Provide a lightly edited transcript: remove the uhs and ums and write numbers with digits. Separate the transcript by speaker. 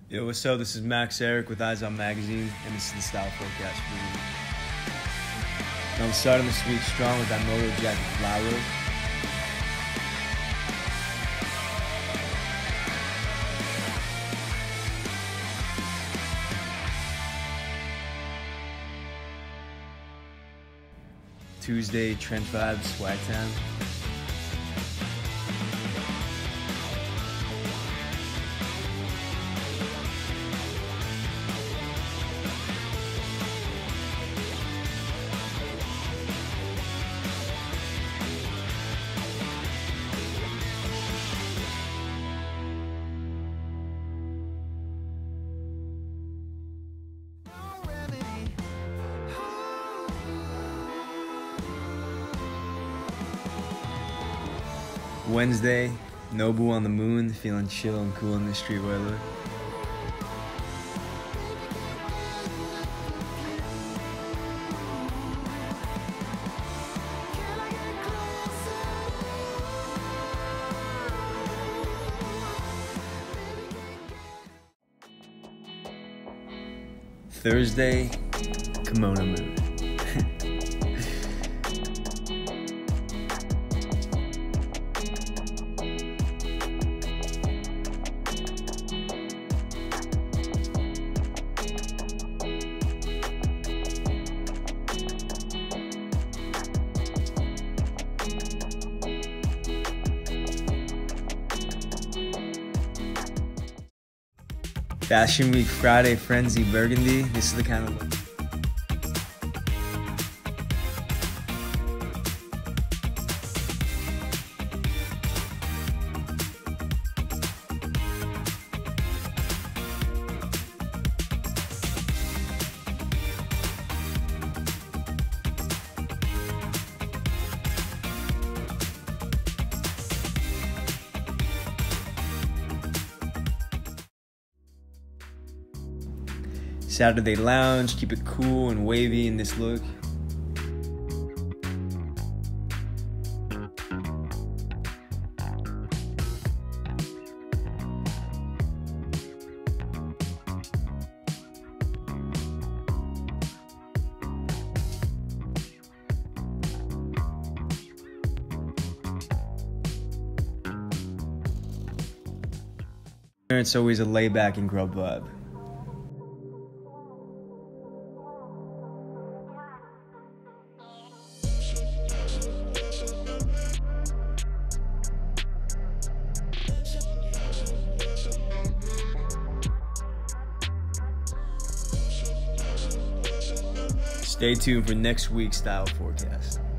Speaker 1: Yo, what's up? This is Max Ehrich with Izon magazine, and this is the Style Forecast for the week. Now I'm starting this week strong with that Moto Jacket Flower. Tuesday, Trench Vibes, Swag Town. Wednesday, Nobu on the moon, feeling chill and cool in this street weather. Thursday, kimono mood. Fashion Week Friday, Frenzy Burgundy. This is the kind of look. Saturday lounge, keep it cool and wavy in this look. It's always a layback and grub vibe. Stay tuned for next week's Style Forecast.